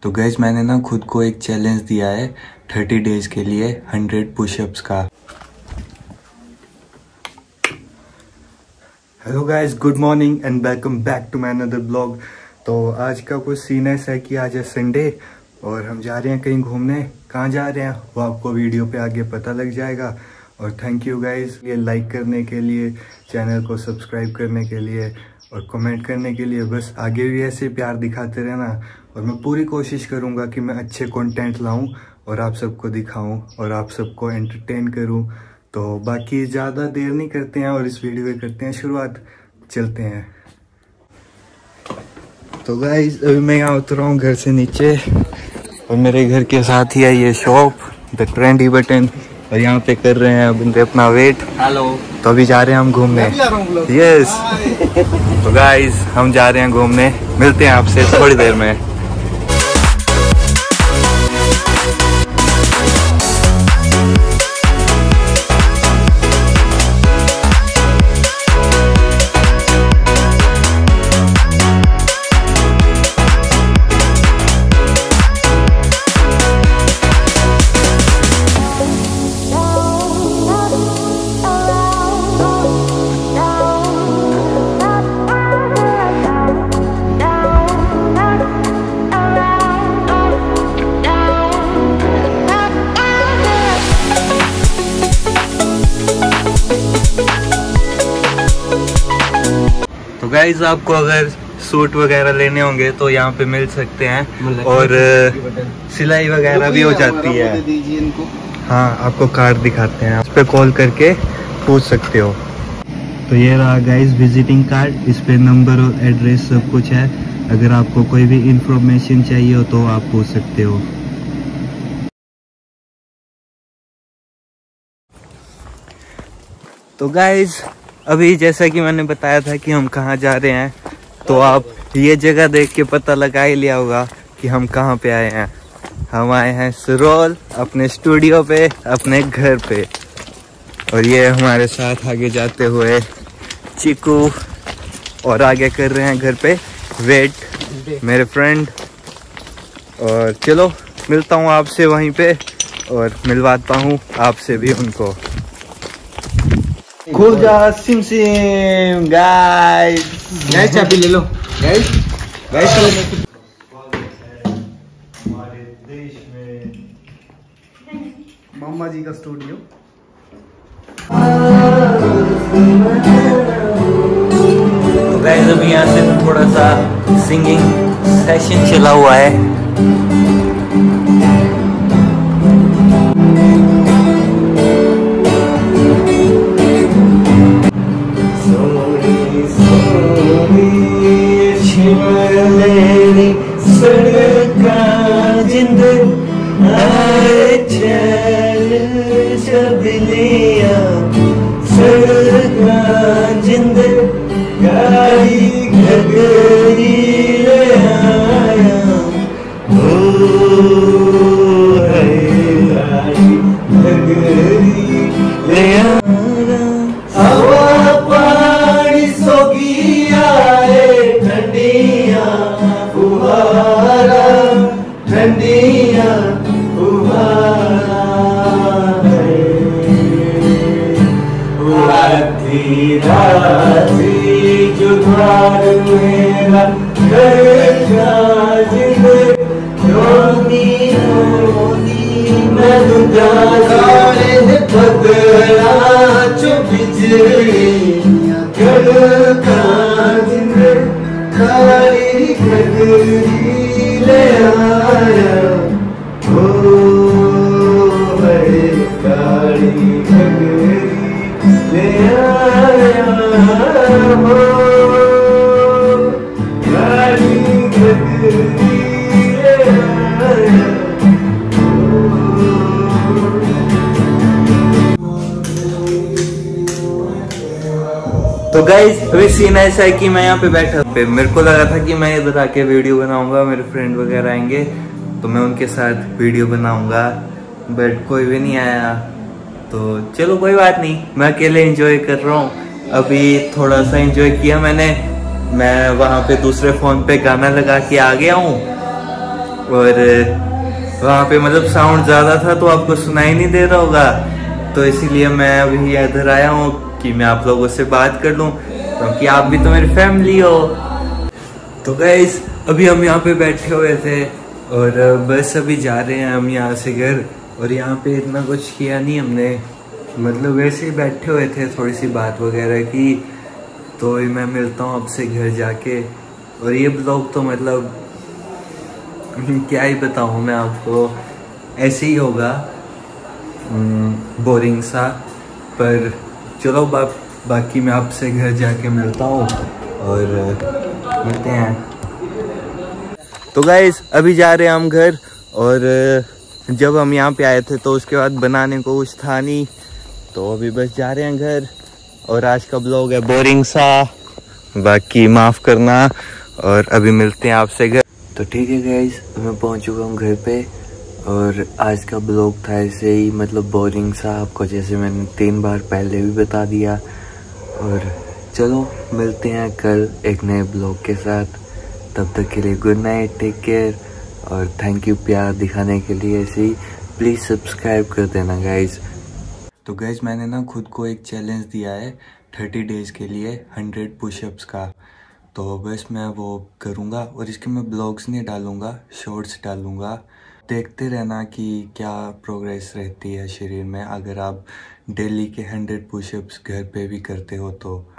तो गाइस मैंने ना खुद को एक चैलेंज दिया है 30 डेज के लिए 100 पुशअप्स का। Hello guys, good morning and welcome back to my another blog. तो आज का कुछ सीन ऐसा है कि आज है संडे और हम जा रहे हैं कहीं घूमने। कहाँ जा रहे हैं वो आपको वीडियो पे आगे पता लग जाएगा। और थैंक यू गाइस ये लाइक करने के लिए, चैनल को सब्सक्राइब करने के लिए और कमेंट करने के लिए। बस आगे भी ऐसे प्यार दिखाते रहना और मैं पूरी कोशिश करूँगा कि मैं अच्छे कंटेंट लाऊं और आप सबको दिखाऊं और आप सबको एंटरटेन करूं। तो बाकी ज़्यादा देर नहीं करते हैं और इस वीडियो की करते हैं शुरुआत। चलते हैं। तो गाइस अभी मैं यहाँ उतरा हूँ घर से नीचे और मेरे घर के साथ ही है ये शॉप द ट्रेंडी बटन और यहाँ पे कर रहे हैं अब अपना वेट। हेलो। तो अभी जा रहे हैं हम घूमने। यस। तो गाइस हम जा रहे हैं घूमने, मिलते हैं आपसे थोड़ी देर में। तो गाइज आपको अगर सूट वगैरह लेने होंगे तो यहाँ पे मिल सकते हैं और सिलाई वगैरह भी हो जाती है। हाँ आपको कार्ड दिखाते हैं, उस पर कॉल करके पूछ सकते हो। तो ये रहा गाइज विजिटिंग कार्ड, इस पे नंबर और एड्रेस सब कुछ है। अगर आपको कोई भी इंफॉर्मेशन चाहिए हो तो आप पूछ सकते हो। तो गाइज अभी जैसा कि मैंने बताया था कि हम कहाँ जा रहे हैं, तो आप ये जगह देख के पता लगा ही लिया होगा कि हम कहाँ पे आए हैं। हम आए हैं सिरोल, अपने स्टूडियो पे, अपने घर पे। और ये हमारे साथ आगे जाते हुए चीकू और आगे कर रहे हैं घर पे वेट मेरे फ्रेंड। और चलो मिलता हूँ आपसे वहीं पे और मिलवाता हूँ आपसे भी उनको। खुल जा सिम सिम गाइस। गाइस चाबी ले लो गाइस। गाइस हमारे देश में मम्मा जी का स्टूडियो। तो गाइस अभी यहाँ से थोड़ा सा सिंगिंग सेशन चला हुआ है। तो गाइस अभी सीन ऐसा है कि मैं यहाँ पे बैठा पे, मेरे को लगा था कि मैं इधर आके वीडियो बनाऊंगा, मेरे फ्रेंड वगैरह आएंगे तो मैं उनके साथ वीडियो बनाऊंगा, बट कोई भी नहीं आया। तो चलो कोई बात नहीं, मैं अकेले एंजॉय कर रहा हूँ। अभी थोड़ा सा एंजॉय किया मैंने, मैं वहाँ पे दूसरे फोन पे गाना लगा के आ गया हूँ। और वहाँ पे मतलब साउंड ज़्यादा था तो आपको सुनाई नहीं दे रहा होगा, तो इसीलिए मैं अभी इधर आया हूँ कि मैं आप लोगों से बात कर लूँ, क्योंकि आप भी तो मेरी फैमिली हो। तो गाइस अभी हम यहाँ पे बैठे हुए थे और बस अभी जा रहे हैं हम यहाँ से घर। और यहाँ पे इतना कुछ किया नहीं हमने, मतलब वैसे ही बैठे हुए थे, थोड़ी सी बात वगैरह की। तो मैं मिलता हूँ आपसे घर जाके। और ये ब्लॉग तो मतलब क्या ही बताऊँ मैं आपको, ऐसे ही होगा बोरिंग सा। पर चलो बाकी मैं आपसे घर जाके मिलता हूँ और मिलते हैं। तो गाइस अभी जा रहे हैं हम घर। और जब हम यहाँ पे आए थे तो उसके बाद बनाने को कुछ था नहीं, तो अभी बस जा रहे हैं घर। और आज का ब्लॉग है बोरिंग सा, बाकी माफ़ करना। और अभी मिलते हैं आपसे घर। तो ठीक है गाइस, मैं पहुँच चुका हूँ घर पे। और आज का ब्लॉग था ऐसे ही मतलब बोरिंग सा, आपको जैसे मैंने 3 बार पहले भी बता दिया। और चलो मिलते हैं कल एक नए ब्लॉग के साथ। तब तक के लिए गुड नाइट, टेक केयर। और थैंक यू प्यार दिखाने के लिए। ऐसे ही प्लीज़ सब्सक्राइब कर देना गाइज। तो गाइज मैंने ना खुद को एक चैलेंज दिया है 30 डेज़ के लिए 100 पुशअप्स का। तो बस मैं वो करूँगा और इसके मैं ब्लॉग्स नहीं डालूँगा, शॉर्ट्स डालूँगा। देखते रहना कि क्या प्रोग्रेस रहती है शरीर में, अगर आप डेली के 100 पुशअप्स घर पे भी करते हो तो।